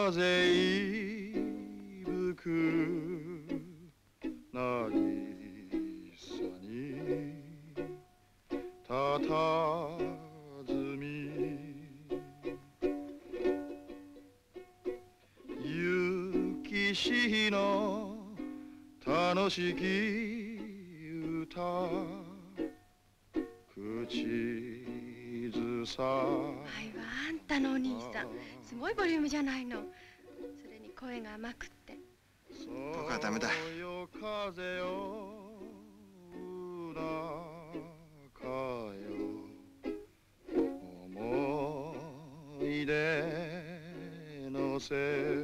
風吹く渚に佇み行きしの楽しき歌口ずさ愛はあんたのお兄さんすごいボリュームじゃないの。それに声が甘くって僕はダメだ。 風よ中よ思い出のせ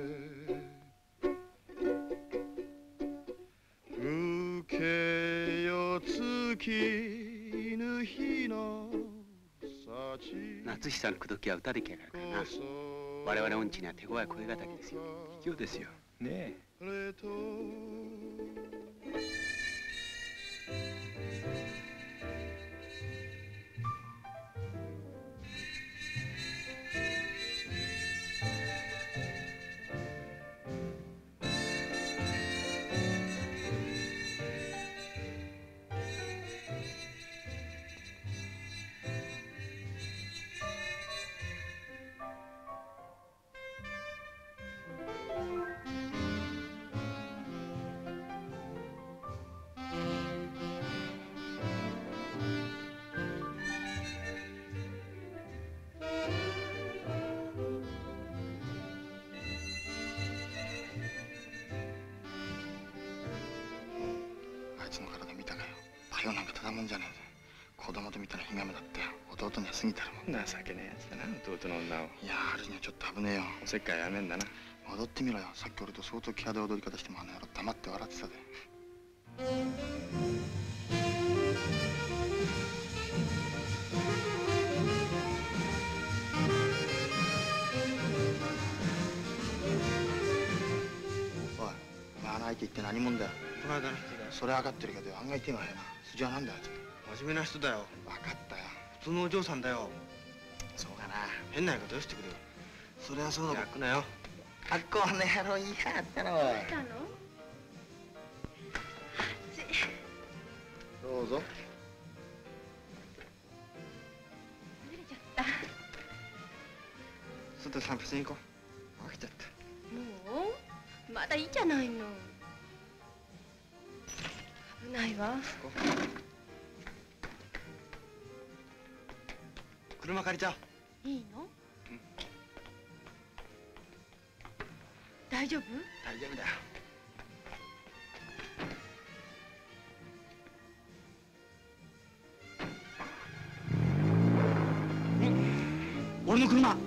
受けよ月ぬ日の夏久の口説きは歌できやがるからな。我々音痴には手強い声がたきですよ。 卑怯ですよねえ。 あいつの体見たかよ。バカなんかただもんじゃねえぜ。子供と見たらひがめだって弟には過ぎたるもん。 情けねえやつだな弟の女を。 いやあるにはちょっと危ねえよ。 おせっかいやめんだな。 踊ってみろよ。さっき俺と相当気派で踊り方してもあの野郎黙って笑ってたで。おい、お前あの相手言って何者だよ。 この間の人だよ。 それ分かってるけど案外手が早いな。筋はなんだよあいつ。 真面目な人だよ。 分かったよ。 普通のお嬢さんだよ。 そうかな。 変な言い方よしてくれよ。 それはそうだ。 焼くなよ。 あっこの野郎言いやがったの。 どうしたの？暑い。 どうぞ。 濡れちゃった。 外散歩しに行こう。飽きちゃった。 もうまだいいじゃないの。危ないわ。 車借りちゃう。 いいの？大丈夫？ 大丈夫だよ。俺の車。